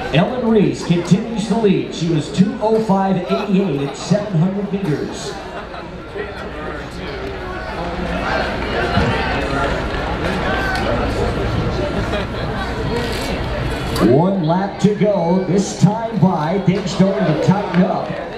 Ellen Reese continues to lead. She was 2:05.88 at 700 meters. One lap to go. This time by, things starting to tighten up.